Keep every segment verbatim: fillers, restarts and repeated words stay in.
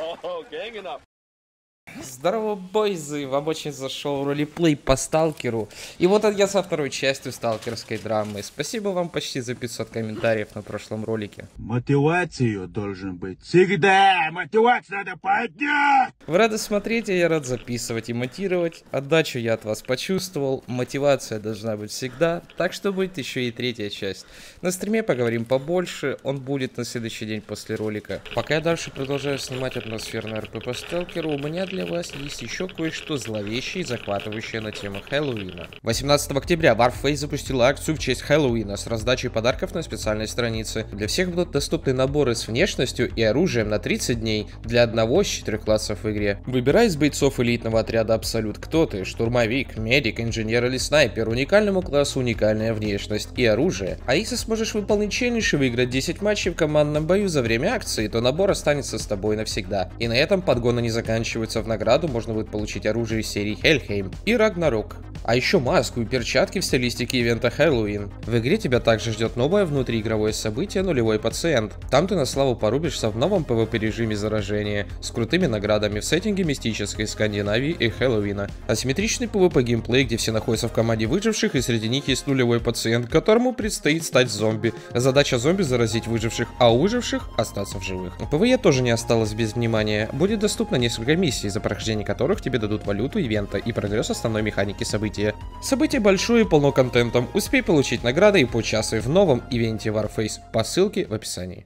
Здорово, бойзы! Вам очень зашел ролеплей по Сталкеру. И вот я со второй частью сталкерской драмы. Спасибо вам почти за пятьсот комментариев на прошлом ролике. Мотивацию должен быть всегда! Мотивацию надо поднять! Вы рады смотреть, а я рад записывать и монтировать. Отдачу я от вас почувствовал. Мотивация должна быть всегда. Так что будет еще и третья часть. На стриме поговорим побольше. Он будет на следующий день после ролика. Пока я дальше продолжаю снимать атмосферный РП по Сталкеру, у меня для вас есть еще кое-что зловещее и захватывающее на тему Хэллоуина. восемнадцатого октября Warface запустила акцию в честь Хэллоуина с раздачей подарков на специальной странице. Для всех будут доступны наборы с внешностью и оружием на тридцать дней для одного из четырех классов в игре. Выбирай из бойцов элитного отряда Абсолют, кто ты: штурмовик, медик, инженер или снайпер. Уникальному классу уникальная внешность и оружие. А если сможешь выполнить челлендж и выиграть десять матчей в командном бою за время акции, то набор останется с тобой навсегда. И на этом подгоны не заканчиваются. В награду можно будет получить оружие из серии Хельхейм и Рагнарок. А еще маску и перчатки в стилистике ивента Хэллоуин. В игре тебя также ждет новое внутриигровое событие «Нулевой пациент». Там ты на славу порубишься в новом PvP режиме заражения с крутыми наградами в сеттинге мистической Скандинавии и Хэллоуина. Асимметричный PvP геймплей, где все находятся в команде выживших, и среди них есть нулевой пациент, которому предстоит стать зомби. Задача зомби — заразить выживших, а у выживших остаться в живых. ПВЕ тоже не осталось без внимания. Будет доступно несколько миссий, за прохождение которых тебе дадут валюту ивента и прогресс основной механики события. Событие большое и полно контентом. Успей получить награды и поучаствуй в новом ивенте Warface по ссылке в описании.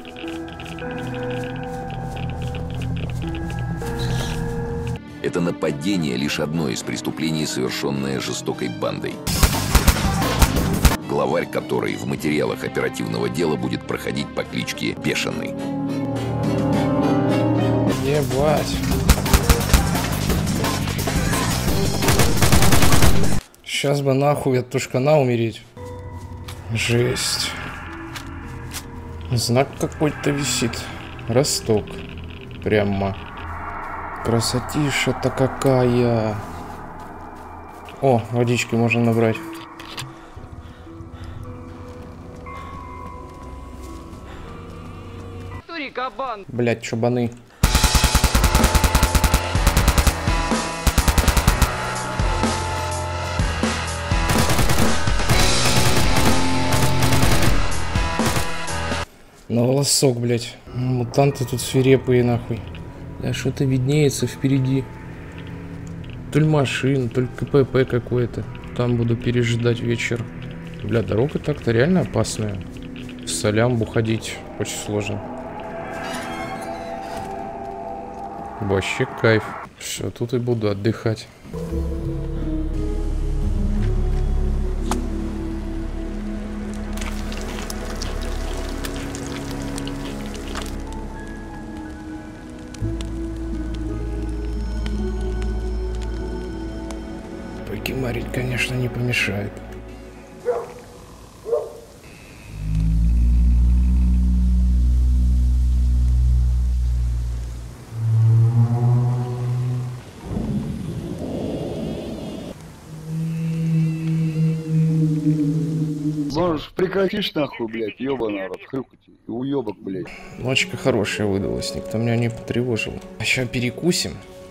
Это нападение лишь одно из преступлений, совершенное жестокой бандой, главарь которой в материалах оперативного дела будет проходить по кличке Бешеный. Ебать. Сейчас бы нахуй от тушкана умереть. Жесть. Знак какой-то висит. Росток. Прямо. Красотища-то какая. О, водички можно набрать. Блять, чубаны. На волосок, блять. Мутанты тут свирепые, нахуй. Да что-то виднеется впереди. То ли машин, то ли КПП какое-то. Там буду пережидать вечер. Бля, дорога так-то реально опасная. В Солямбу ходить очень сложно. Вообще кайф. Все, тут и буду отдыхать. Покемарить, конечно, не помешает. Можешь прекратишь нахуй, блядь, ёбаный народ, хрюкать. И уёбок, блядь. Ночка хорошая выдалась, никто меня не потревожил. А сейчас перекусим.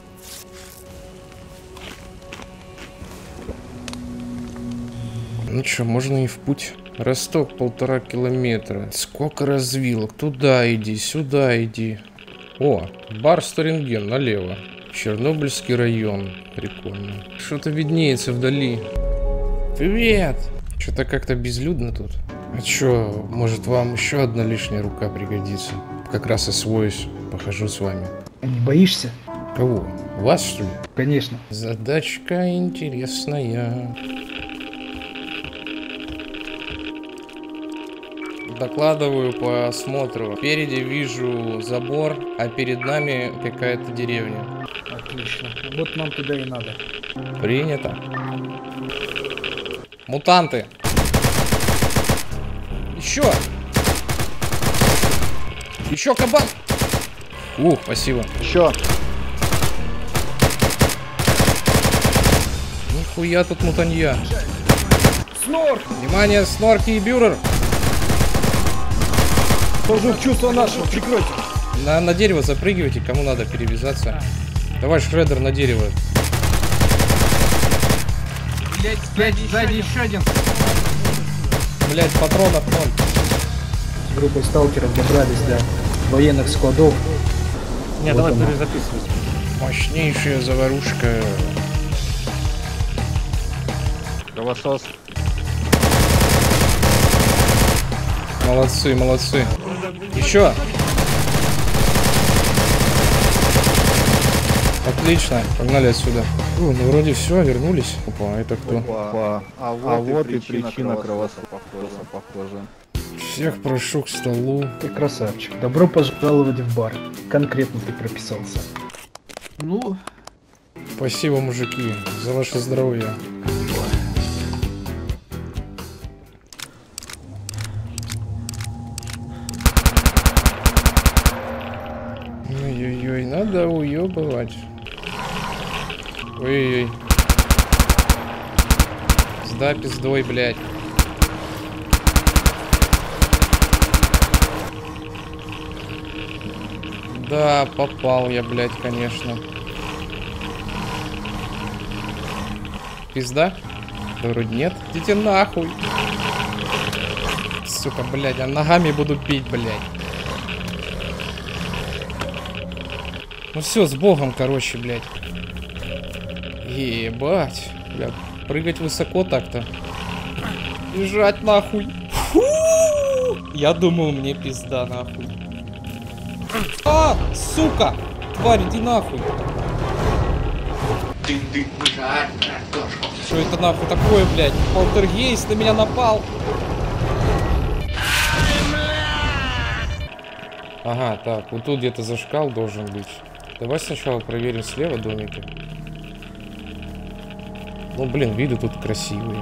Ну чё, можно и в путь. Росток полтора километра. Сколько развилок? Туда иди, сюда иди. О, бар Сторинген налево. Чернобыльский район. Прикольно. Что-то виднеется вдали. Привет! Что-то как-то безлюдно тут. А чё, может вам еще одна лишняя рука пригодится? Как раз освоюсь, похожу с вами. А не боишься? Кого? Вас, что ли? Конечно. Задачка интересная. Докладываю по осмотру. Впереди вижу забор, а перед нами какая-то деревня. Отлично. Вот нам туда и надо. Принято. Мутанты. Еще. Еще кабан. Ух, спасибо. Еще. Нихуя тут мутанья. Снорк! Внимание, снорки и бюрер. Тоже в чувство нашего, прикройте. На, на дерево запрыгивайте, кому надо перевязаться. Давай, Шредер, на дерево. Блять, сзади, сзади еще один. Блять, патронов ноль. С группой сталкеров добрались до военных складов. Не, Вот давай она. перезаписывать. Мощнейшая заварушка. Кровосос. Молодцы, молодцы. Еще. Отлично, погнали отсюда. Фу, ну вроде все, вернулись. Опа, это кто? Опа. А вот, а вот и причина кровососа, похоже, похоже. Всех прошу к столу. Ты красавчик. Добро пожаловать в бар. Конкретно ты прописался. Ну, Спасибо, мужики, за ваше здоровье. Ой-ой-ой, надо уебывать. Ой-ой-ой. Сда пиздой, блядь. Да, попал я, блядь, конечно. Пизда? Да вроде нет. Идите нахуй. Сука, блядь, а ногами буду бить, блядь. Ну все, с богом, короче, блядь. Ебать. Бля, прыгать высоко так-то. Бежать нахуй. Фу! Я думал, мне пизда нахуй. А, сука! Тварь, иди нахуй. Что это нахуй такое, блядь? Полтергейст на меня напал. Ага, так, вот тут где-то зашкал должен быть. Давай сначала проверим слева домики. Ну, блин, виды тут красивые.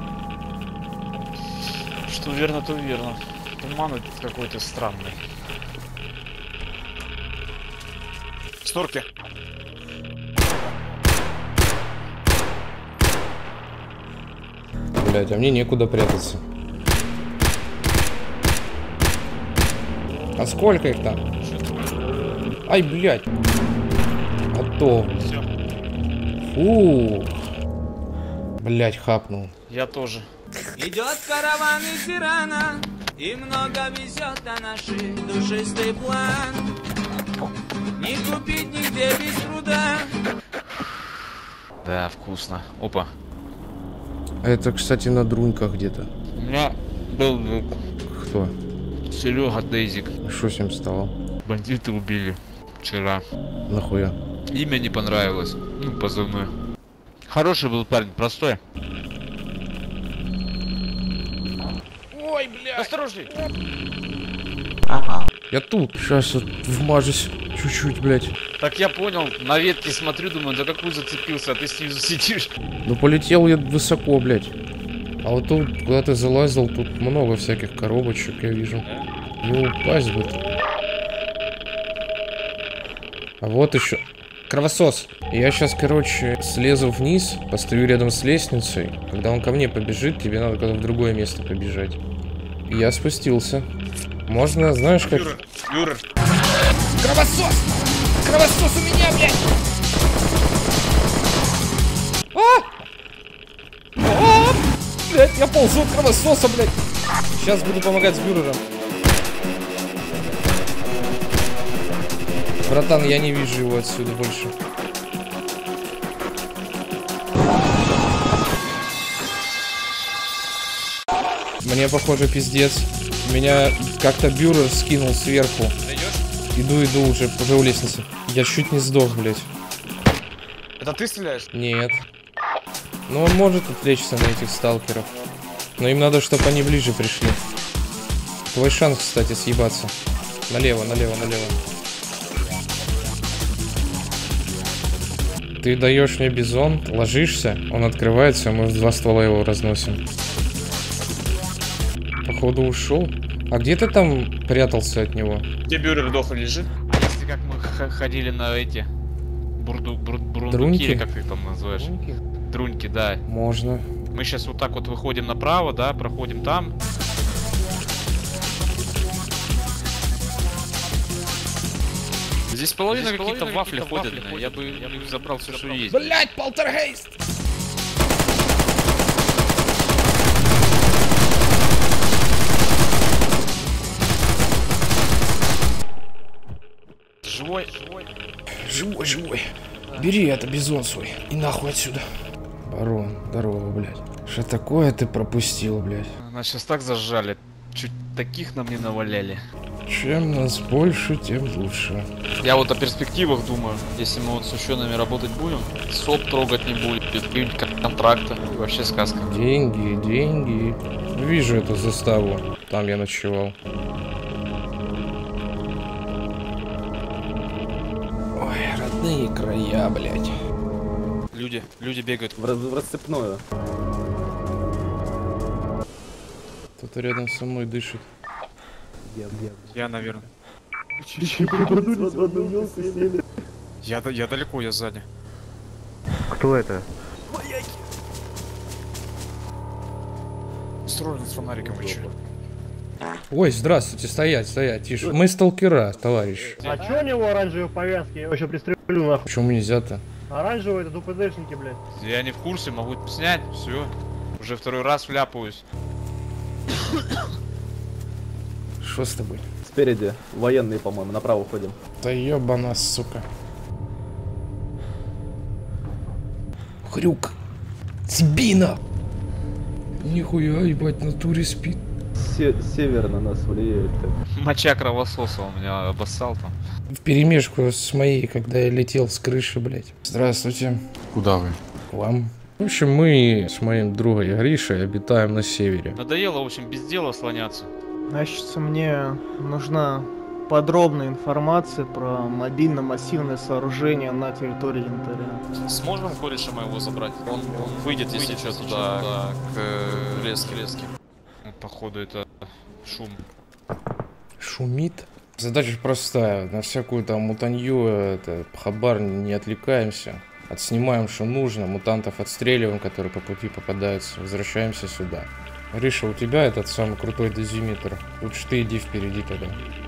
Что верно, то верно. Туман этот какой-то странный. Снорки. Блядь, а мне некуда прятаться. А сколько их там? Ай, блядь. А то. Все. Фу. Блядь, хапнул. Я тоже. Идет караван из Ирана, и много везет на наши душистый план. Не купить нигде без труда. Да, вкусно. Опа. Это, кстати, на друньках где-то. У меня был друг. Кто? Серега Дейзик. Что с ним стало? Бандиты убили вчера. Нахуя? Имя не понравилось. Ну, позывной. Хороший был парень, простой. Ой, бля. Осторожней. Я тут. Сейчас вот вмажусь. Чуть-чуть, блядь. Так я понял, на ветке смотрю, думаю, за какую зацепился, а ты снизу сидишь. Ну полетел я высоко, блядь. А вот тут, куда ты залазил, тут много всяких коробочек, я вижу. Не упасть бы. А вот еще. Кровосос. Я сейчас, короче, слезу вниз, постою рядом с лестницей. Когда он ко мне побежит, тебе надо куда-то в другое место побежать. И я спустился. Можно, знаешь, как... Юра, Юра. Кровосос! Кровосос у меня, блядь! А! А! Блядь, я ползу от кровососа, блядь! Сейчас буду помогать с бюрером. Братан, я не вижу его отсюда больше. Мне, похоже, пиздец. Меня как-то бюрер скинул сверху. Иду, иду уже, уже у лестницы. Я чуть не сдох, блядь. Это ты стреляешь? Нет. Ну он может отвлечься на этих сталкеров. Но им надо, чтобы они ближе пришли. Твой шанс, кстати, съебаться. Налево, налево, налево. Ты даешь мне бизон, ложишься, он открывается, мы в два ствола его разносим. Походу ушел. А где ты там прятался от него? Где бюрер дохлый лежит? Если как мы ходили на эти... Бурду, бур, бурундуки, Друньки? или как ты их там называешь? Друньки? Друньки, да. Можно. Мы сейчас вот так вот выходим направо, да, проходим там. Здесь половина Здесь какие-то вафли ходят, ходят. Я бы я бы забрал все, что есть. Блять, полтергейст! Живой, живой. Живой, живой. Бери это, бизон свой. И нахуй отсюда. Барон, здорово, блядь. Что такое ты пропустил, блядь? Нас сейчас так зажали. Чуть таких нам не наваляли. Чем нас больше, тем лучше. Я вот о перспективах думаю. Если мы вот с учеными работать будем, СОП трогать не будет, какие-нибудь контракты. Вообще сказка. Деньги, деньги. Вижу эту заставу. Там я ночевал. Ой, родные края, блядь. Люди, люди бегают. В, в расцепную. Кто-то рядом со мной дышит. Я, я. Я, наверное. Я, я далеко, я сзади. Кто это? Строен с фонариком, вы чё? Ой, здравствуйте, стоять, стоять, тише. Мы сталкера, товарищ. А чё у него оранжевые повязки? Я его еще пристрелю нахуй. Почему нельзя-то? Оранжевые это ДПДшники, блядь. Я не в курсе, могу снять, все. Уже второй раз вляпаюсь. Что с тобой? Спереди военные, по-моему, направо ходим. Да ёбана, сука. Хрюк. Сбина. Нихуя, ебать, в натуре спит. Се север на нас влияет. Моча кровососа у меня обоссал там. В перемешку с моей, когда я летел с крыши, блядь. Здравствуйте. Куда вы? К вам. В общем, мы с моим другом Гришей обитаем на севере. Надоело, в общем, без дела слоняться. Значит, мне нужна подробная информация про мобильно-массивное сооружение на территории янтаря. Сможем кореша моего забрать? Он, он выйдет, если что, туда, туда, к леске, леске. Походу, это шум. Шумит? Задача простая. На всякую там мутанью, это, хабар, не отвлекаемся. Отснимаем, что нужно, мутантов отстреливаем, которые по пути попадаются. Возвращаемся сюда. Гриша, у тебя этот самый крутой дозиметр. Лучше ты иди впереди тогда.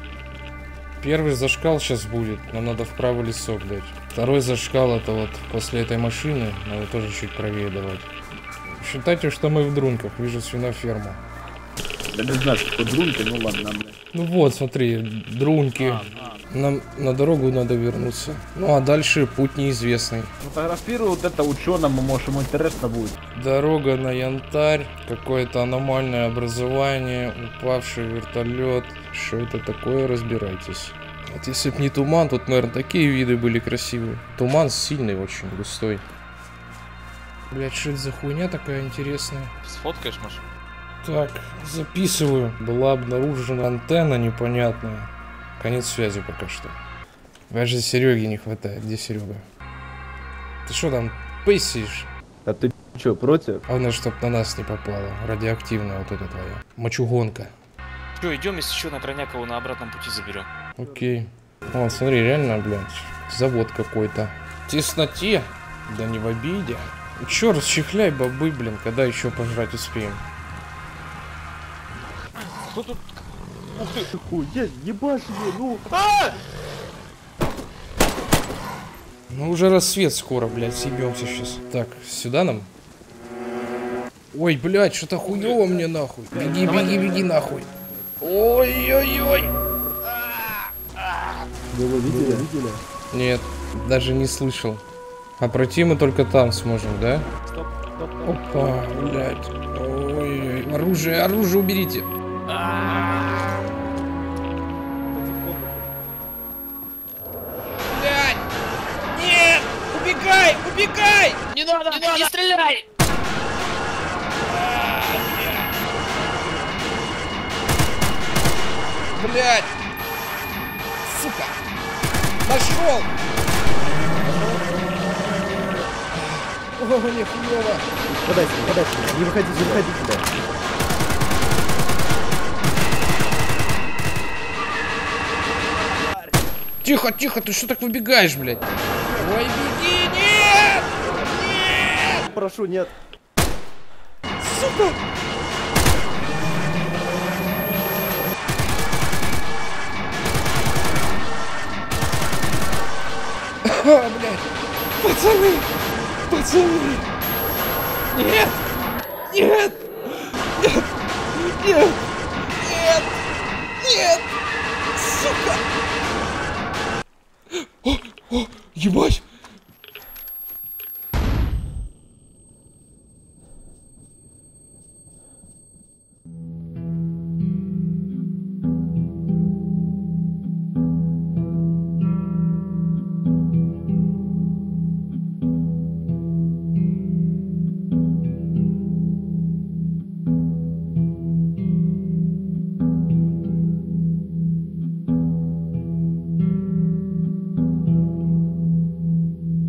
Первый зашкал сейчас будет, нам надо в правый лесок дать. Второй зашкал это вот после этой машины, надо тоже чуть правее давать. Считайте, что мы в Друнках, вижу свиноферму. Да не знаю, что Друнки, ну ладно. Ну вот, смотри, Друнки. А, а. Нам на дорогу надо вернуться. Ну а дальше путь неизвестный. Фотографирую вот это ученому, может ему интересно будет. Дорога на Янтарь, какое-то аномальное образование, упавший вертолет. Что это такое, разбирайтесь. Вот если б не туман, тут, наверное, такие виды были красивые. Туман сильный, очень густой. Блять, что это за хуйня такая интересная? Сфоткаешь, Маш? Так, записываю. Была обнаружена антенна непонятная. Конец связи пока что. Даже Сереги не хватает. Где Серега? Ты что там пысишь? А ты что, против? Главное, чтоб на нас не попало. Радиоактивная вот эта твоя. Мочугонка. Что, идем, если что, на Крайнякову на обратном пути заберем. Окей. О, смотри, реально, блядь, завод какой-то. В тесноте, да не в обиде. Чё, расчехляй бобы, блин, когда еще пожрать успеем? Кто тут? Ух ты, хуя, ебашь его, ну! А! Ну уже рассвет скоро, блядь, съебемся сейчас. Так, сюда нам? Ой, блядь, что-то хуёво мне нахуй. Беги, беги, беги нахуй. Ой-ой-ой. Вы его видели? видели? Нет, даже не слышал. А пройти мы только там сможем, да? Стоп, стоп, стоп. Опа, блядь. Ой-ой, оружие, оружие уберите. Блядь! Нет! Убегай! Убегай! Не надо! Не, надо! Не стреляй! Блядь! Сука! Нашел! О, мне хуёво! Подайте, подайте, не выходите, не выходите сюда. Тихо, тихо, ты что так выбегаешь, блядь? Ой, беги, нет! Нет! Прошу, нет. Сука! А, блядь. Пацаны! Пацаны! Нет! Нет! Нет! Нет! Нет! Нет! Сука! О, о, ебать!